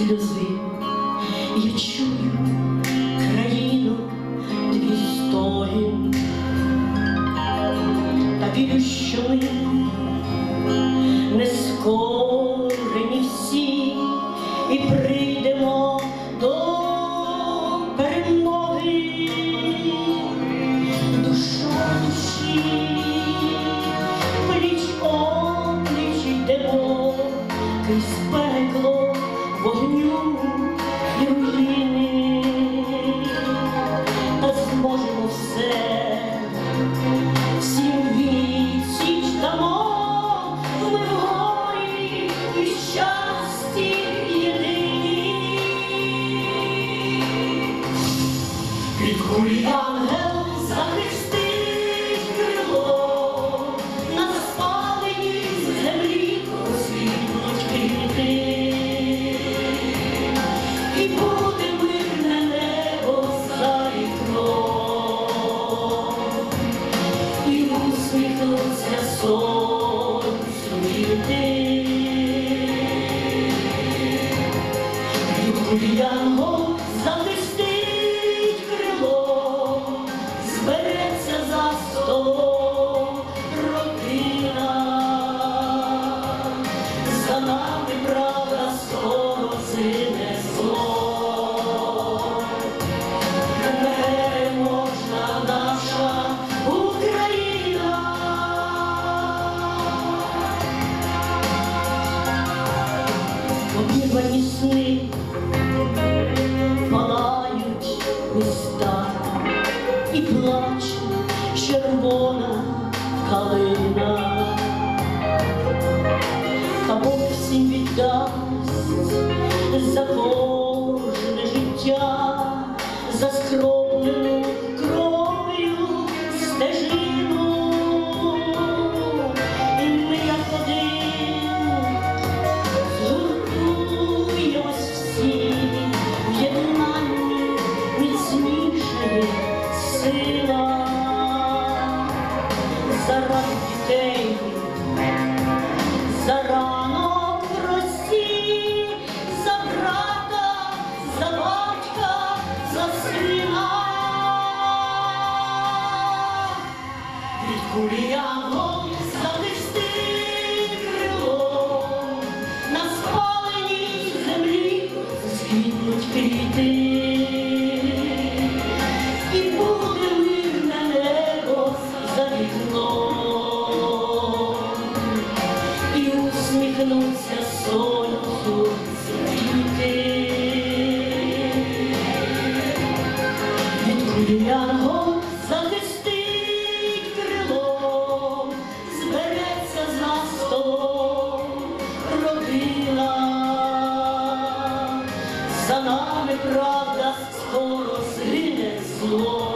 сльози. Я чую країну твій стогін, та вірю, що ми не скорені всі і прийдемо до перемоги. Душа душі, пліч-опліч йдемо крізь пекло вогню і руїни, та зможемо все, всім відсіч дамо, ми в горі і щасті єдині. Від кулі ангел захистить крило, на спаленій землі розквітнуть квіти. І буде мирне небо за вікном, і усміхнуться сонцю діти. Від кулі янгол захистить крило, збереться за столом родина. За нами правда скоро зине зло, переможна наша Україна. Обірвані сни палають міста, і плаче червона калина. Та Бог всім віддасть за кожне життя, за скромну кров'ю стежину. І ми як один згуртуємось всі, в єднанні міцніше сила. Заради дітей, за ранок в росі, за брата, за батька, за сина. Від кулі янгол захистить крило, на спаленій землі розквітнуть квіти. І буде мирне небо за вікном, і усміхнуться сонцю світи. Від кулі янгол захистить крило, збереться за столом родина. За нами правда скоро згине зло.